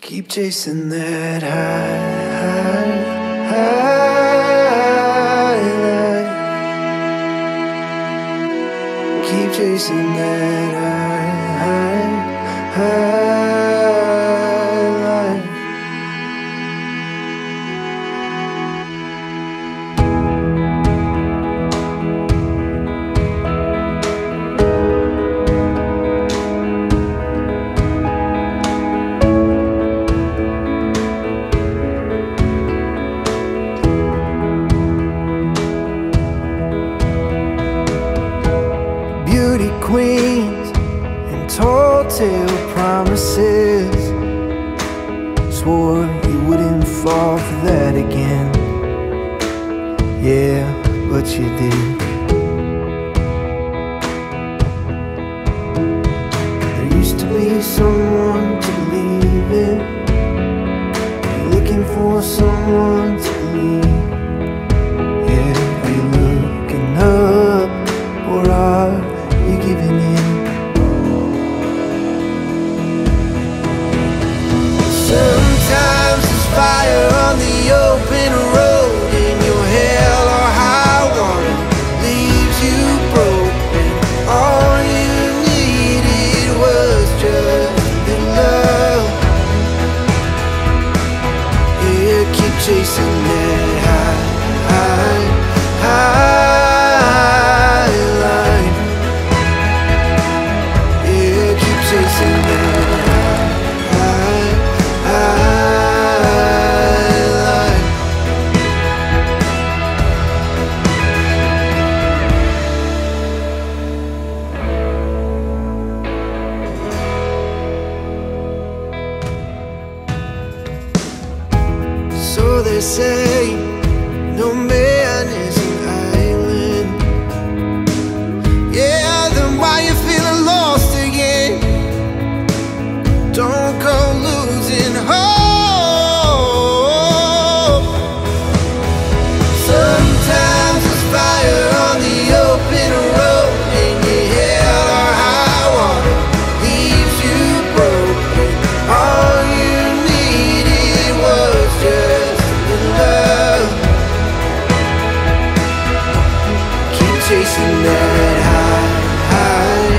Keep chasing that high light. Keep chasing that high light. Beauty queens and tall tale promises. Swore you wouldn't fall for that again. Yeah, but you did. There used to be someone to believe in. You're looking for someone to believe. Yeah, are you looking up or are you giving in? Sometimes there's fire on the open road, and your hell or high water leaves you broken. All you needed was just the love. Yeah, keep chasing that high line. Yeah, keep chasing that high line. So they say no man is an island. Yeah, then why you feeling lost again? Don't go losing hope. Sometimes there's fire on the open road, and your hell or high water leaves you broken. All you needed was just the love. Keep chasing that high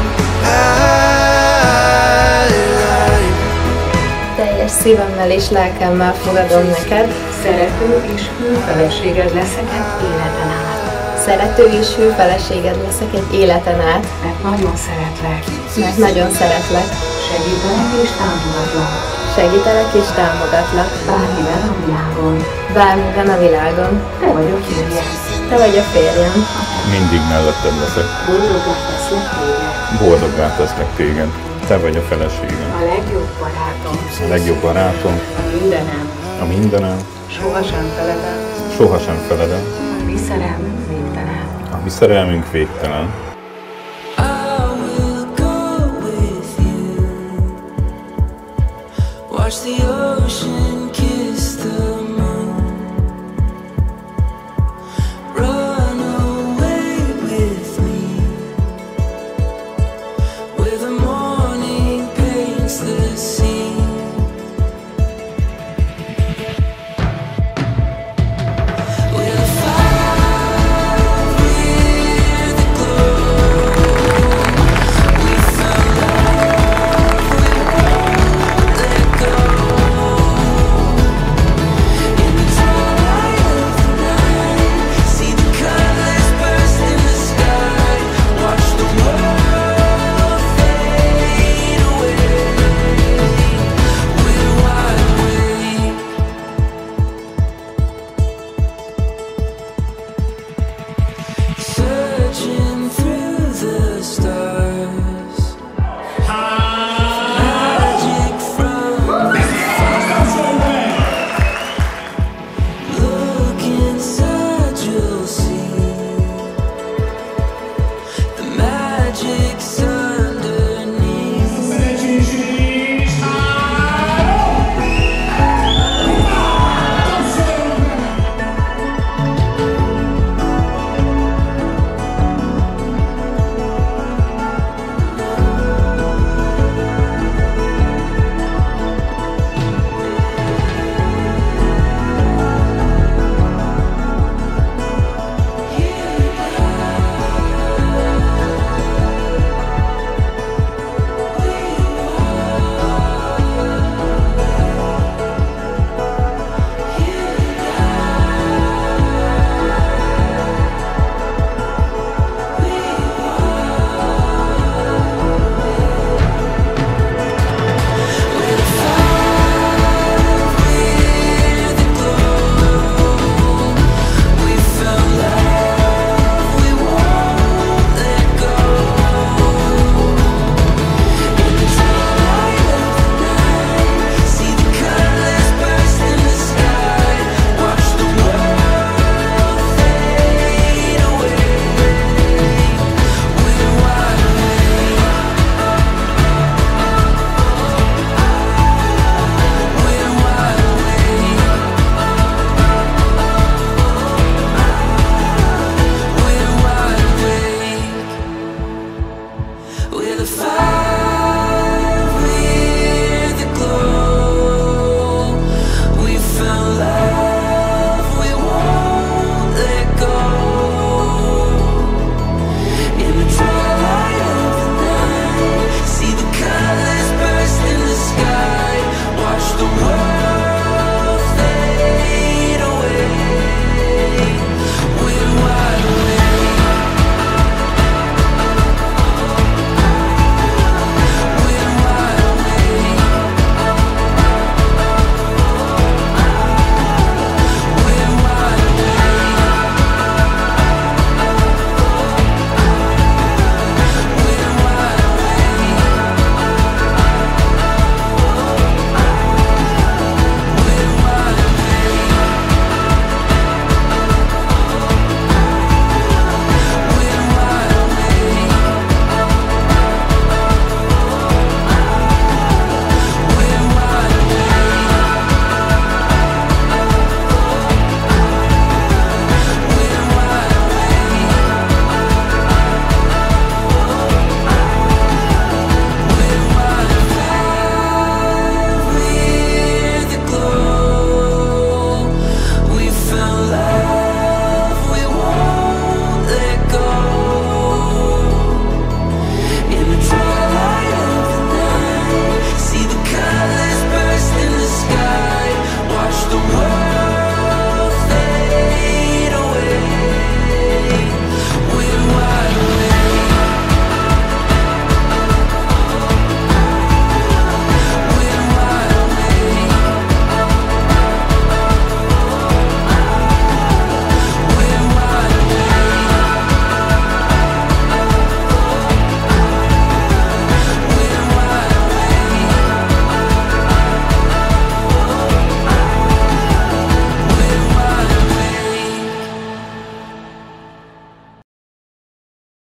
line. Teljes szívemmel és lelkemmel fogadom neked. Szerető és hű feleséged leszek egy életen át. Szerető és hű feleséged leszek egy életen át. Mert nagyon szeretlek. Mert nagyon szeretlek. Segítelek és támogatlak. Segítelek és támogatlak. Bármiben a világon. Bármiben a világon. Te vagy a férjem. Te vagy a férjem. Mindig melletted leszek. Boldoggá teszlek téged. Boldoggá teszlek téged. Te vagy a feleségem. A legjobb barátom. A legjobb barátom. A mindenem. A mindenem. Sohasem feledem. Sohasem feledem. A mi szerelmünk végtelen. A mi szerelmünk végtelen. I will go with you. Watch the ocean